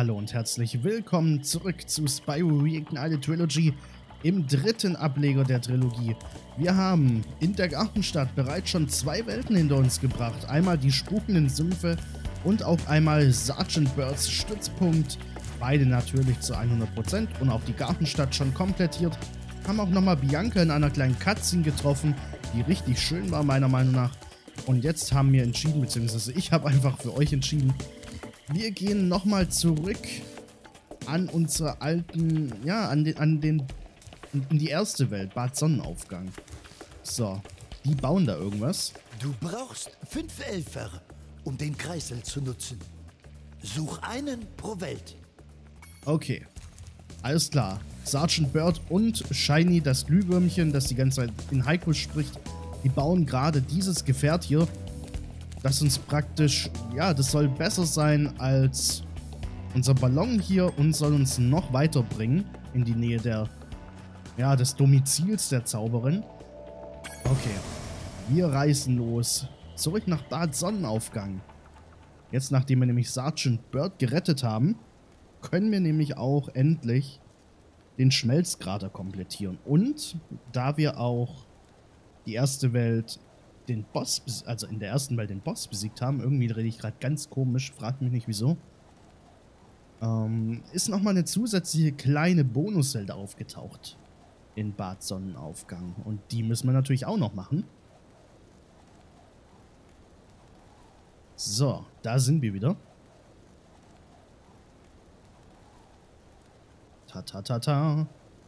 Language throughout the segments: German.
Hallo und herzlich willkommen zurück zu Spyro Reignited Trilogy im dritten Ableger der Trilogie. Wir haben in der Gartenstadt bereits schon zwei Welten hinter uns gebracht. Einmal die spukenden Sümpfe und auch einmal Sergeant Birds Stützpunkt. Beide natürlich zu 100% und auch die Gartenstadt schon komplettiert. Haben auch nochmal Bianca in einer kleinen Cutscene getroffen, die richtig schön war meiner Meinung nach. Und jetzt haben wir entschieden, beziehungsweise ich habe einfach für euch entschieden, wir gehen nochmal zurück an unsere alten, ja, in die erste Welt, Bad Sonnenaufgang. So, die bauen da irgendwas. Du brauchst 5 Elfer, um den Kreisel zu nutzen. Such einen pro Welt. Okay, alles klar. Sergeant Bird und Shiny, das Glühwürmchen, das die ganze Zeit in Haiku spricht, die bauen gerade dieses Gefährt hier, das uns praktisch, ja, das soll besser sein als unser Ballon hier und soll uns noch weiter bringen in die Nähe der, ja, des Domizils der Zauberin. Okay, wir reisen los. Zurück nach Bad Sonnenaufgang. Jetzt, nachdem wir nämlich Sergeant Bird gerettet haben, können wir nämlich auch endlich den Schmelzkrater komplettieren. Und da wir auch die erste Welt den Boss, also in der ersten Welt den Boss besiegt haben, irgendwie rede ich gerade ganz komisch, fragt mich nicht wieso, ist nochmal eine zusätzliche kleine Bonuswelt aufgetaucht in Bad Sonnenaufgang. Und die müssen wir natürlich auch noch machen. So, da sind wir wieder. Ta ta ta ta.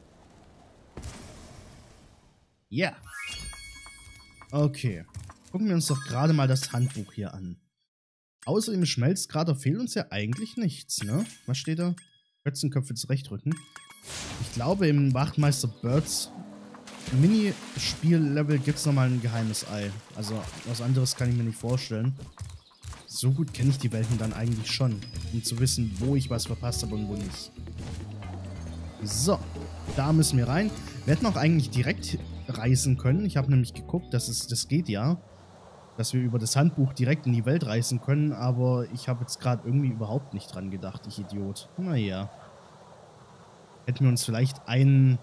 Ja. Yeah. Okay. Gucken wir uns doch gerade mal das Handbuch hier an. Außer dem Schmelzkrater fehlt uns ja eigentlich nichts, ne? Was steht da? Götzenköpfe zurechtrücken. Ich glaube, im Wachtmeister Birds Minispiel-Level gibt es nochmal ein geheimes Ei. Also, was anderes kann ich mir nicht vorstellen. So gut kenne ich die Welten dann eigentlich schon, um zu wissen, wo ich was verpasst habe und wo nicht. So, da müssen wir rein. Wir hätten auch eigentlich direkt reisen können. Ich habe nämlich geguckt, das geht ja. Dass wir über das Handbuch direkt in die Welt reisen können, aber ich habe jetzt gerade irgendwie überhaupt nicht dran gedacht, ich Idiot. Naja. Hätten wir uns vielleicht einen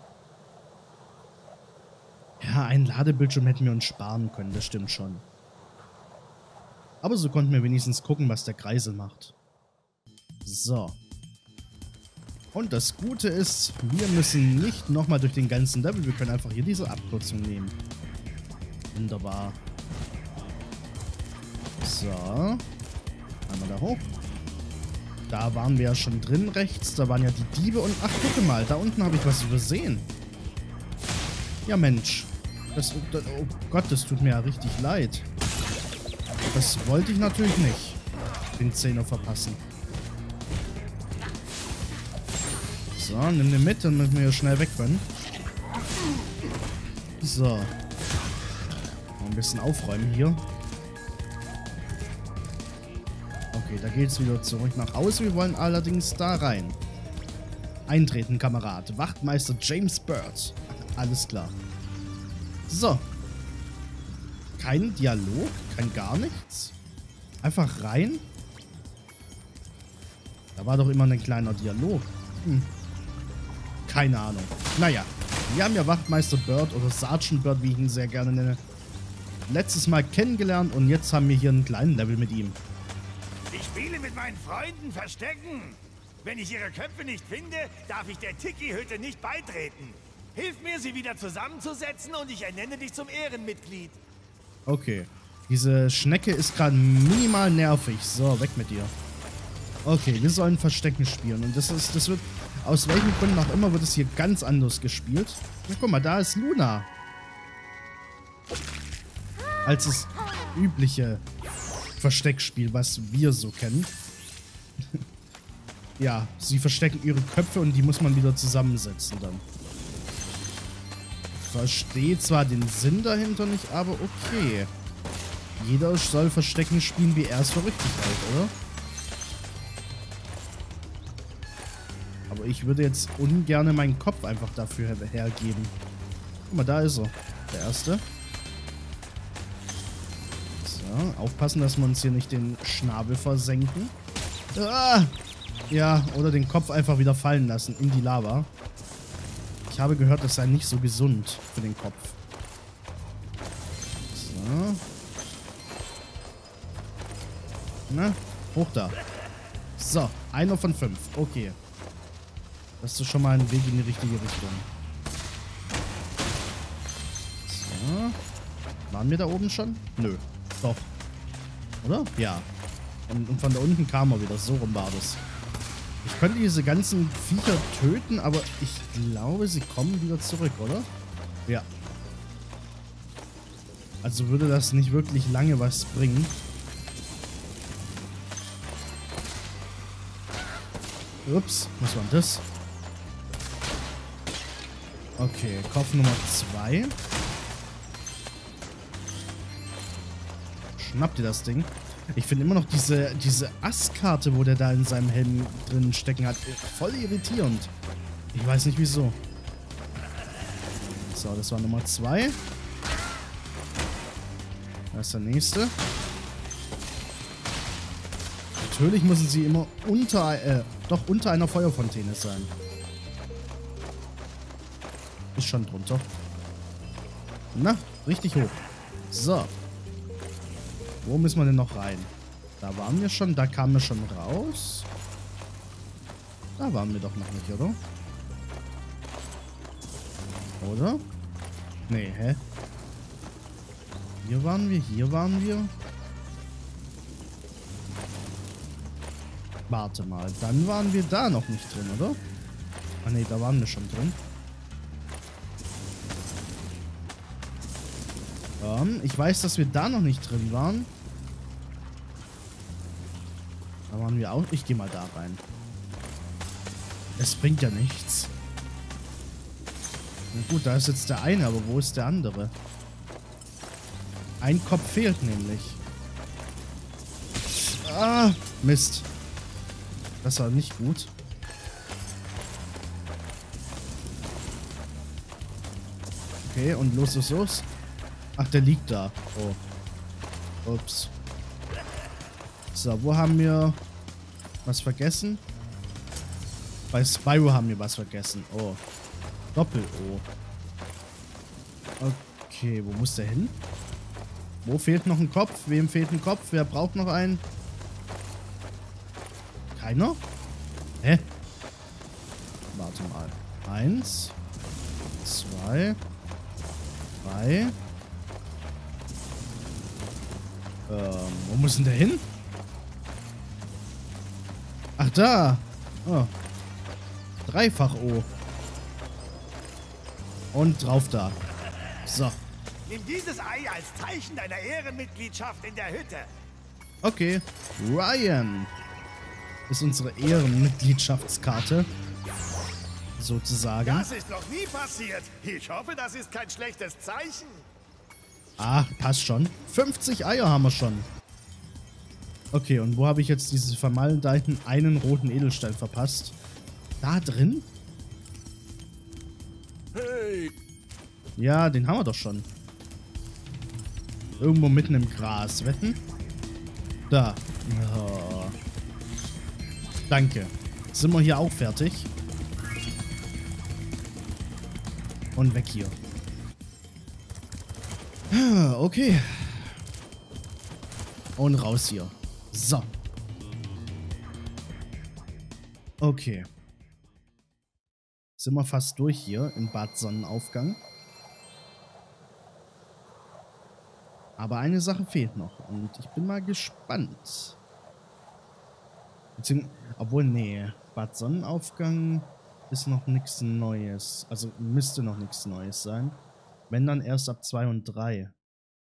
Ladebildschirm hätten wir uns sparen können, das stimmt schon. Aber so konnten wir wenigstens gucken, was der Kreisel macht. So. Und das Gute ist, wir müssen nicht nochmal durch den ganzen Level, wir können einfach hier diese Abkürzung nehmen. Wunderbar. So. Einmal da hoch. Da waren wir ja schon drin rechts, da waren ja die Diebe und, ach gucke mal, da unten habe ich was übersehen. Ja Mensch. Oh Gott, das tut mir ja richtig leid. Das wollte ich natürlich nicht. Den Zehner verpassen. So, nimm den mit, damit wir hier schnell weg können. So. Mal ein bisschen aufräumen hier. Okay, da geht's wieder zurück nach Hause. Wir wollen allerdings da rein. Eintreten, Kamerad. Wachtmeister James Bird. Alles klar. So. Kein Dialog, kein gar nichts. Einfach rein. Da war doch immer ein kleiner Dialog. Keine Ahnung. Naja, wir haben ja Wachtmeister Bird oder Sergeant Bird, wie ich ihn sehr gerne nenne, letztes Mal kennengelernt und jetzt haben wir hier einen kleinen Level mit ihm. Ich spiele mit meinen Freunden Verstecken. Wenn ich ihre Köpfe nicht finde, darf ich der Tiki-Hütte nicht beitreten. Hilf mir, sie wieder zusammenzusetzen und ich ernenne dich zum Ehrenmitglied. Okay. Diese Schnecke ist gerade minimal nervig. So, weg mit dir. Okay, wir sollen Verstecken spielen. Und das wird, aus welchen Gründen auch immer, wird es hier ganz anders gespielt. Na, guck mal, da ist Luna. Als das übliche Versteckspiel, was wir so kennen. Ja, sie verstecken ihre Köpfe und die muss man wieder zusammensetzen dann. Verstehe zwar den Sinn dahinter nicht, aber okay. Jeder soll Verstecken spielen, wie er es für richtig hält, oder? Aber ich würde jetzt ungern meinen Kopf einfach dafür hergeben. Guck mal, da ist er. Der erste. So, aufpassen, dass wir uns hier nicht den Schnabel versenken. Ah! Ja, oder den Kopf einfach wieder fallen lassen in die Lava. Ich habe gehört, das sei nicht so gesund für den Kopf. So. Na, hoch da. So, 1 von 5. Okay. Das ist schon mal ein Weg in die richtige Richtung. So. Waren wir da oben schon? Nö. Doch. Oder? Ja. Und von da unten kam er wieder. So rum war das. Ich könnte diese ganzen Viecher töten, aber ich glaube, sie kommen wieder zurück, oder? Ja. Also würde das nicht wirklich lange was bringen. Ups, was war das? Okay, Kopf Nummer 2. Schnapp dir das Ding. Ich finde immer noch diese Asskarte, wo der da in seinem Helm drin stecken hat, voll irritierend. Ich weiß nicht wieso. So, das war Nummer 2. Da ist der nächste. Natürlich müssen sie immer unter einer Feuerfontäne sein. Ist schon drunter. Na, richtig hoch. So. Wo müssen wir denn noch rein? Da waren wir schon, da kamen wir schon raus. Da waren wir doch noch nicht, oder? Oder? Nee, hä? Hier waren wir. Warte mal, dann waren wir da noch nicht drin, oder? Ah ne, da waren wir schon drin. Ich weiß, dass wir da noch nicht drin waren. Da waren wir auch. Ich gehe mal da rein. Es bringt ja nichts. Na gut, da ist jetzt der eine, aber wo ist der andere? Ein Kopf fehlt nämlich. Ah, Mist. Das war nicht gut. Okay, und los. Ach, der liegt da. Oh. Ups. So, wo haben wir was vergessen? Bei Spyro haben wir was vergessen. Oh. Doppel-O. Okay, wo muss der hin? Wo fehlt noch ein Kopf? Wem fehlt ein Kopf? Wer braucht noch einen? Keiner? Hä? Warte mal. 1, 2, 3. Wo muss denn der hin? Ach, da. Oh. Dreifach O. Und drauf da. So. Nimm dieses Ei als Zeichen deiner Ehrenmitgliedschaft in der Hütte. Okay. Ryan ist unsere Ehrenmitgliedschaftskarte. Sozusagen. Das ist noch nie passiert. Ich hoffe, das ist kein schlechtes Zeichen. Ah, passt schon. 50 Eier haben wir schon. Okay, und wo habe ich jetzt diese vermaledeiten einen roten Edelstein verpasst? Da drin? Hey. Ja, den haben wir doch schon. Irgendwo mitten im Gras. Wetten? Da. Oh. Danke. Sind wir hier auch fertig? Und weg hier. Okay. Und raus hier. So. Okay. Sind wir fast durch hier im Bad Sonnenaufgang. Aber eine Sache fehlt noch. Und ich bin mal gespannt. Obwohl, nee. Bad Sonnenaufgang ist noch nichts Neues. Also müsste noch nichts Neues sein. Wenn, dann erst ab 2 und 3.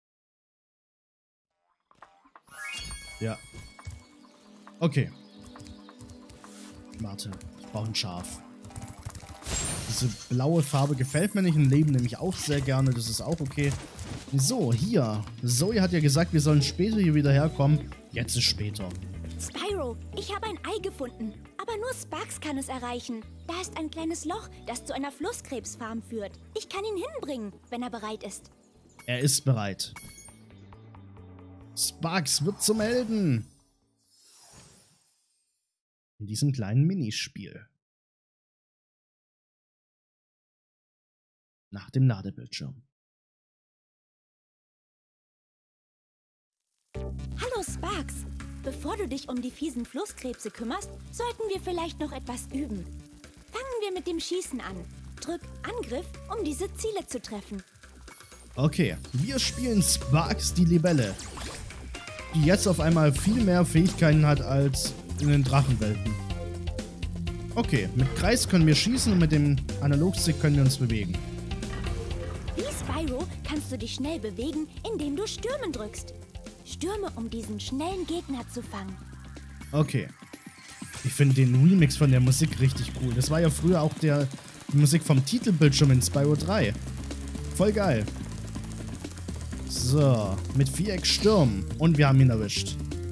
Ja. Okay. Warte. Ich brauche ein Schaf. Diese blaue Farbe gefällt mir nicht. Im Leben nämlich auch sehr gerne. Das ist auch okay. So, hier. Zoe hat ja gesagt, wir sollen später hier wieder herkommen. Jetzt ist später. Spyro, ich habe ein Ei gefunden. Aber nur Sparx kann es erreichen. Da ist ein kleines Loch, das zu einer Flusskrebsfarm führt. Ich kann ihn hinbringen, wenn er bereit ist. Er ist bereit. Sparx wird zum Helden. In diesem kleinen Minispiel. Nach dem Ladebildschirm. Hallo Sparx. Bevor du dich um die fiesen Flusskrebse kümmerst, sollten wir vielleicht noch etwas üben. Fangen wir mit dem Schießen an. Drück Angriff, um diese Ziele zu treffen. Okay, wir spielen Sparx die Libelle, die jetzt auf einmal viel mehr Fähigkeiten hat als in den Drachenwelten. Okay, mit Kreis können wir schießen und mit dem Analogstick können wir uns bewegen. Wie Spyro kannst du dich schnell bewegen, indem du Stürmen drückst. Stürme, um diesen schnellen Gegner zu fangen. Okay. Ich finde den Remix von der Musik richtig cool. Das war ja früher auch die Musik vom Titelbildschirm in Spyro 3. Voll geil. So, mit Viereck stürmen. Und wir haben ihn erwischt.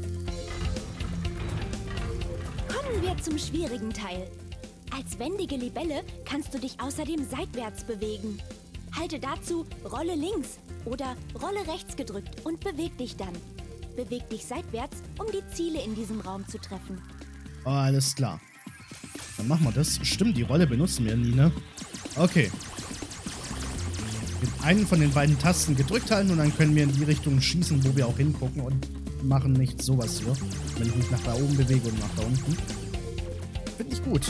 Kommen wir zum schwierigen Teil. Als wendige Libelle kannst du dich außerdem seitwärts bewegen. Halte dazu Rolle links oder Rolle rechts gedrückt und beweg dich dann. Beweg dich seitwärts, um die Ziele in diesem Raum zu treffen. Oh, alles klar. Dann machen wir das. Stimmt, die Rolle benutzen wir nie, ne? Okay. Mit einen von den beiden Tasten gedrückt halten und dann können wir in die Richtung schießen, wo wir auch hingucken und machen nicht sowas hier. Wenn ich mich nach da oben bewege und nach da unten. Finde ich gut.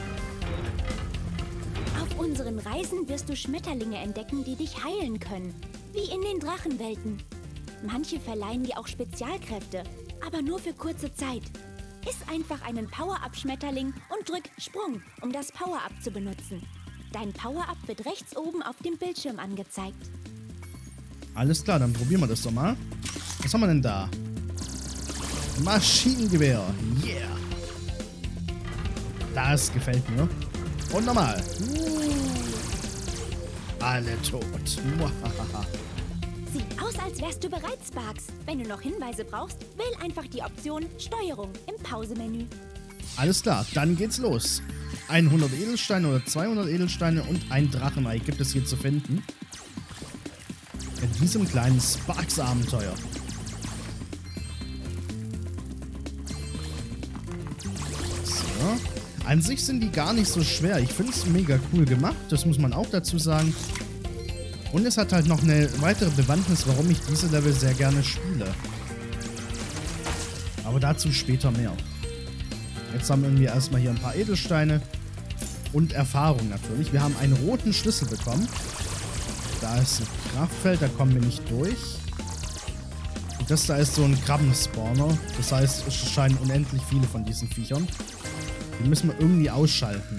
Auf unseren Reisen wirst du Schmetterlinge entdecken, die dich heilen können. Wie in den Drachenwelten. Manche verleihen dir auch Spezialkräfte, aber nur für kurze Zeit. Iss einfach einen Power-Up-Schmetterling und drück Sprung, um das Power-Up zu benutzen. Dein Power-Up wird rechts oben auf dem Bildschirm angezeigt. Alles klar, dann probieren wir das doch mal. Was haben wir denn da? Maschinengewehr. Yeah. Das gefällt mir. Und nochmal. Alle tot. Sieht aus, als wärst du bereit, Sparx. Wenn du noch Hinweise brauchst, wähl einfach die Option Steuerung im Pausemenü. Alles klar, dann geht's los. 100 Edelsteine oder 200 Edelsteine und ein Drachenei gibt es hier zu finden. In diesem kleinen Sparx-Abenteuer. So. An sich sind die gar nicht so schwer. Ich finde es mega cool gemacht, das muss man auch dazu sagen. Und es hat halt noch eine weitere Bewandtnis, warum ich diese Level sehr gerne spiele. Aber dazu später mehr. Jetzt sammeln wir erstmal hier ein paar Edelsteine und Erfahrung natürlich. Wir haben einen roten Schlüssel bekommen. Da ist ein Kraftfeld, da kommen wir nicht durch. Und das da ist so ein Krabbenspawner. Das heißt, es scheinen unendlich viele von diesen Viechern. Die müssen wir irgendwie ausschalten.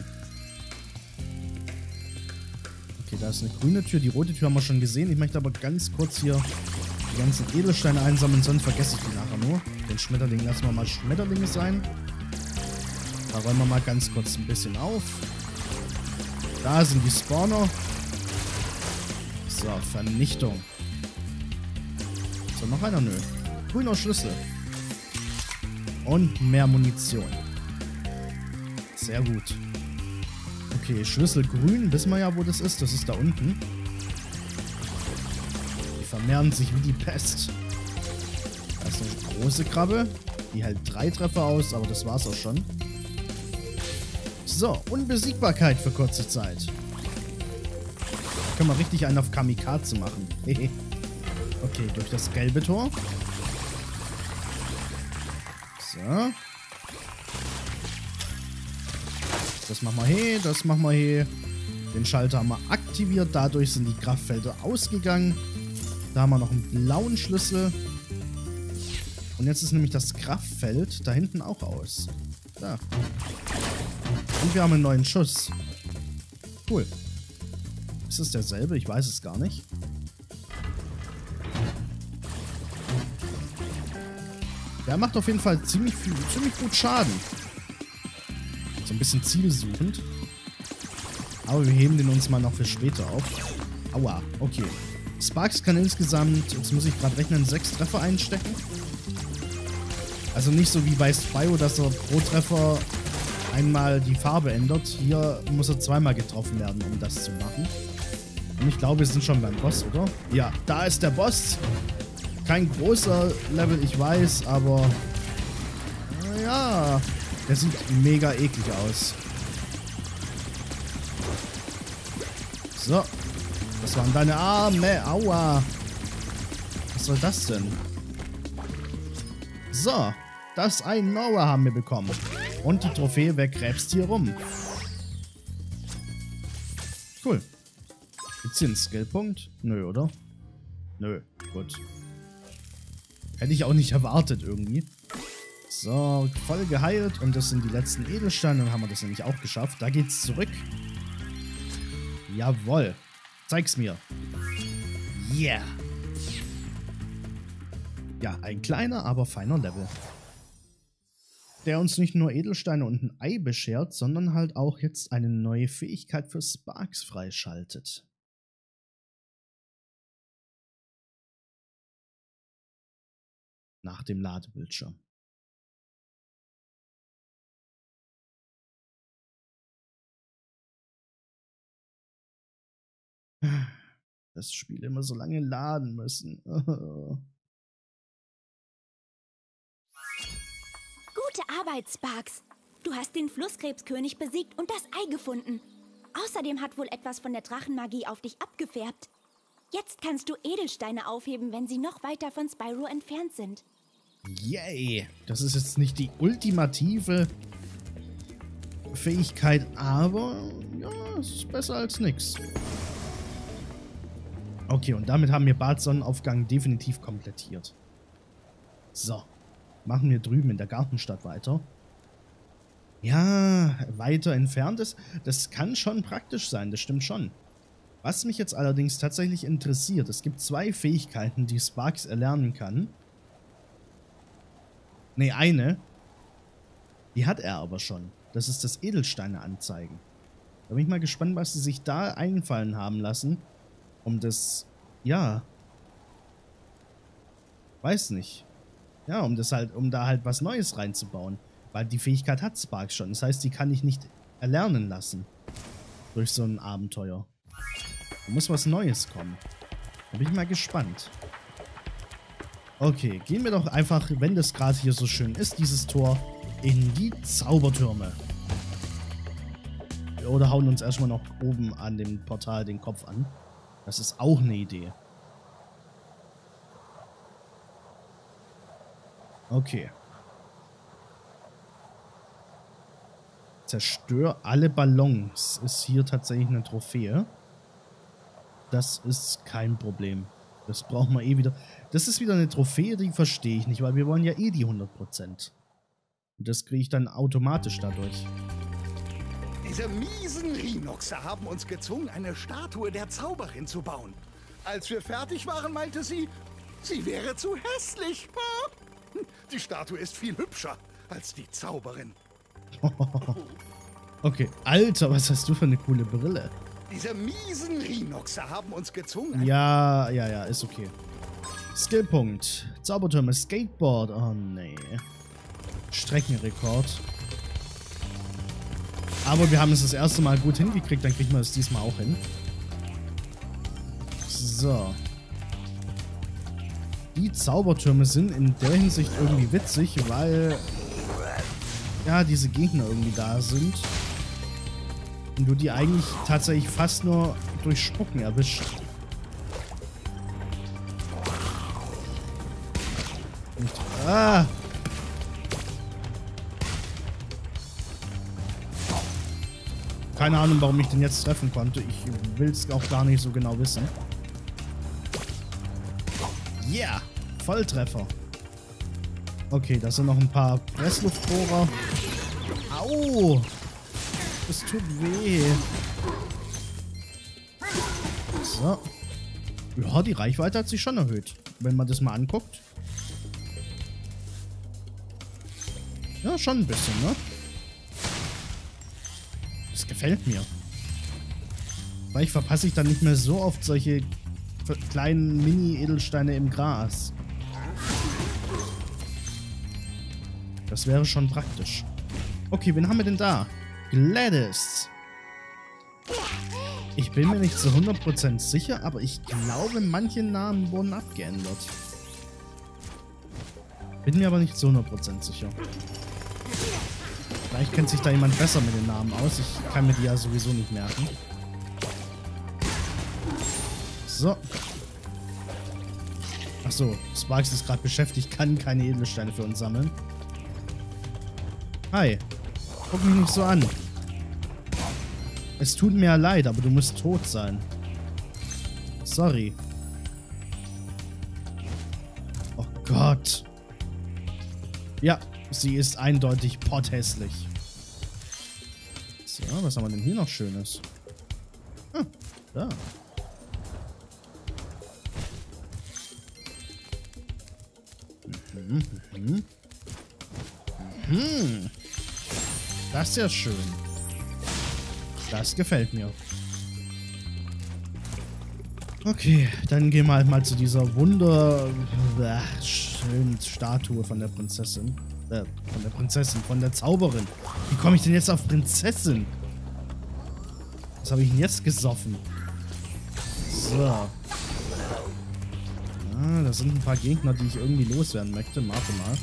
Okay, da ist eine grüne Tür. Die rote Tür haben wir schon gesehen. Ich möchte aber ganz kurz hier die ganzen Edelsteine einsammeln, sonst vergesse ich die nachher nur. Den Schmetterling lassen wir mal Schmetterlinge sein. Da räumen wir mal ganz kurz ein bisschen auf. Da sind die Spawner. So, Vernichtung. So, noch einer? Nö. Grüner Schlüssel. Und mehr Munition. Sehr gut. Okay, Schlüssel grün. Wissen wir ja, wo das ist. Das ist da unten. Die vermehren sich wie die Pest. Da ist eine große Krabbe. Die hält 3 Treffer aus, aber das war's auch schon. So, Unbesiegbarkeit für kurze Zeit. Können wir richtig einen auf Kamikaze machen. Okay, durch das gelbe Tor. So. Das machen wir hier, das machen wir hier. Den Schalter haben wir aktiviert, dadurch sind die Kraftfelder ausgegangen. Da haben wir noch einen blauen Schlüssel. Und jetzt ist nämlich das Kraftfeld da hinten auch aus. Da. Und wir haben einen neuen Schuss. Cool. Ist es derselbe? Ich weiß es gar nicht. Der macht auf jeden Fall ziemlich gut Schaden. So ein bisschen zielsuchend. Aber wir heben den uns mal noch für später auf. Aua, okay. Sparx kann insgesamt, jetzt muss ich gerade rechnen, 6 Treffer einstecken. Also nicht so wie bei Spyro, dass er pro Treffer einmal die Farbe ändert. Hier muss er zweimal getroffen werden, um das zu machen. Und ich glaube, wir sind schon beim Boss, oder? Ja, da ist der Boss. Kein großer Level, ich weiß, aber ja, Der sieht mega eklig aus. So. Das waren deine Arme. Aua. Was soll das denn? So. Das ein Noah haben wir bekommen. Und die Trophäe, wer krebst hier rum? Cool. Gibt's hier einen Skillpunkt? Nö, oder? Nö. Gut. Hätte ich auch nicht erwartet irgendwie. So, voll geheilt. Und das sind die letzten Edelsteine. Dann haben wir das nämlich auch geschafft. Da geht's zurück. Jawohl. Zeig's mir. Yeah. Ja, ein kleiner, aber feiner Level. Der uns nicht nur Edelsteine und ein Ei beschert, sondern halt auch jetzt eine neue Fähigkeit für Sparx freischaltet. Nach dem Ladebildschirm. Das Spiel immer so lange laden müssen. Gute Arbeit, Sparx. Du hast den Flusskrebskönig besiegt und das Ei gefunden. Außerdem hat wohl etwas von der Drachenmagie auf dich abgefärbt. Jetzt kannst du Edelsteine aufheben, wenn sie noch weiter von Spyro entfernt sind. Yay! Das ist jetzt nicht die ultimative Fähigkeit, aber ja, es ist besser als nix. Okay, und damit haben wir Bad Sonnenaufgang definitiv komplettiert. So. Machen wir drüben in der Gartenstadt weiter. Ja, weiter entfernt ist. Das kann schon praktisch sein, das stimmt schon. Was mich jetzt allerdings tatsächlich interessiert, es gibt zwei Fähigkeiten, die Sparx erlernen kann. Ne, eine. Die hat er aber schon. Das ist das Edelsteine anzeigen. Da bin ich mal gespannt, was sie sich da einfallen haben lassen. Um das, ja. Weiß nicht. Ja, um da halt was Neues reinzubauen. Weil die Fähigkeit hat Sparx schon. Das heißt, die kann ich nicht erlernen lassen. Durch so ein Abenteuer. Da muss was Neues kommen. Da bin ich mal gespannt. Okay, gehen wir doch einfach, wenn das gerade hier so schön ist, dieses Tor, in die Zaubertürme. Oder hauen uns erstmal noch oben an dem Portal den Kopf an. Das ist auch eine Idee. Okay. Zerstör alle Ballons. Ist hier tatsächlich eine Trophäe. Das ist kein Problem. Das brauchen wir eh wieder. Das ist wieder eine Trophäe, die verstehe ich nicht, weil wir wollen ja eh die 100%. Und das kriege ich dann automatisch dadurch. Diese miesen Rhinoxe haben uns gezwungen, eine Statue der Zauberin zu bauen. Als wir fertig waren, meinte sie, sie wäre zu hässlich. Die Statue ist viel hübscher als die Zauberin. Okay, Alter, was hast du für eine coole Brille? Diese miesen Rhinoxe haben uns gezwungen... Ja, ist okay. Skillpunkt. Zaubertürme, Skateboard. Oh, nee. Streckenrekord. Aber wir haben es das erste Mal gut hingekriegt, dann kriegen wir es diesmal auch hin. So. Die Zaubertürme sind in der Hinsicht irgendwie witzig, weil ja, diese Gegner irgendwie da sind. Und du die eigentlich tatsächlich fast nur durch Spucken erwischt. Und, keine Ahnung, warum ich den jetzt treffen konnte. Ich will es auch gar nicht so genau wissen. Yeah! Volltreffer. Okay, da sind noch ein paar Pressluftbohrer. Au! Das tut weh. So. Ja, die Reichweite hat sich schon erhöht. Wenn man das mal anguckt. Ja, schon ein bisschen, ne? Das gefällt mir. Vielleicht verpasse ich dann nicht mehr so oft solche kleinen Mini-Edelsteine im Gras. Das wäre schon praktisch. Okay, wen haben wir denn da? Gladys. Ich bin mir nicht zu 100% sicher, aber ich glaube, manche Namen wurden abgeändert. Bin mir aber nicht zu 100% sicher. Vielleicht kennt sich da jemand besser mit den Namen aus. Ich kann mir die ja sowieso nicht merken. So. Achso, Sparks ist gerade beschäftigt, kann keine Edelsteine für uns sammeln. Hi. Guck mich nicht so an. Es tut mir leid, aber du musst tot sein. Sorry. Oh Gott. Ja, sie ist eindeutig potthässlich. So, was haben wir denn hier noch Schönes? Ah, da. Das ist ja schön. Das gefällt mir. Okay, dann gehen wir halt mal zu dieser schönen Statue von der Prinzessin. Von der Zauberin. Wie komme ich denn jetzt auf Prinzessin? Was habe ich denn jetzt gesoffen? So. Ah, das sind ein paar Gegner, die ich irgendwie loswerden möchte. Warte mal.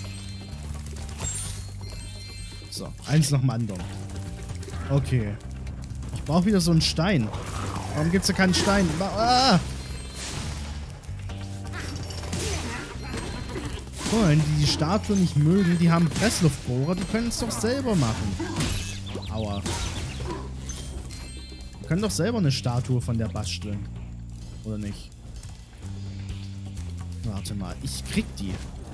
So, eins nach dem anderen. Okay. Ich brauche wieder so einen Stein. Warum gibt es da keinen Stein? Ah! Guck mal, wenn die Statue nicht mögen, die haben Pressluftbohrer, die können es doch selber machen. Aua. Wir können doch selber eine Statue von der basteln. Oder nicht? Warte mal, ich krieg die.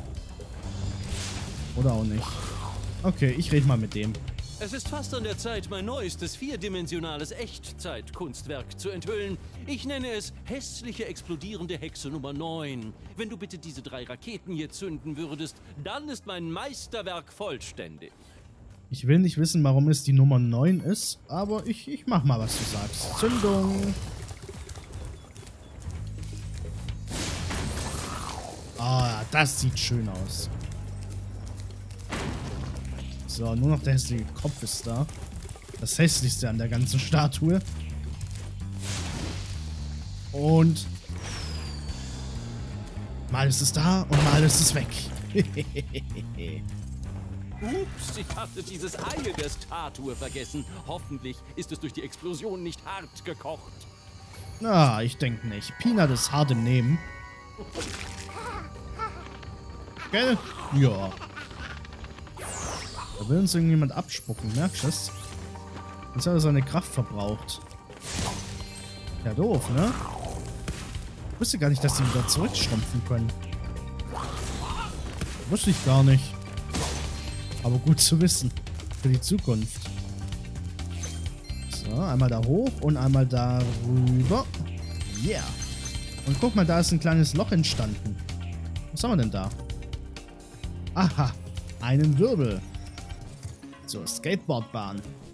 Oder auch nicht. Okay, ich rede mal mit dem. Es ist fast an der Zeit, mein neuestes vierdimensionales Echtzeitkunstwerk zu enthüllen. Ich nenne es hässliche explodierende Hexe Nummer 9. Wenn du bitte diese 3 Raketen hier zünden würdest, dann ist mein Meisterwerk vollständig. Ich will nicht wissen, warum es die Nummer 9 ist, aber ich mach mal, was du sagst. Zündung! Ah, das sieht schön aus. So, nur noch der hässliche Kopf ist da. Das hässlichste an der ganzen Statue. Und mal ist es da und mal ist es weg. Ups, ich hatte dieses Ei der Statue vergessen. Hoffentlich ist es durch die Explosion nicht hart gekocht. Na, ich denke nicht. Peanut ist hart im Nehmen. Gell? Ja. Da will uns irgendjemand abspucken, merkst du das? Jetzt hat er seine Kraft verbraucht. Ja, doof, ne? Ich wusste gar nicht, dass die wieder zurückschrumpfen können. Wusste ich gar nicht. Aber gut zu wissen. Für die Zukunft. So, einmal da hoch und einmal da rüber. Yeah. Und guck mal, da ist ein kleines Loch entstanden. Was haben wir denn da? Aha, einen Wirbel. So, Skateboardbahn.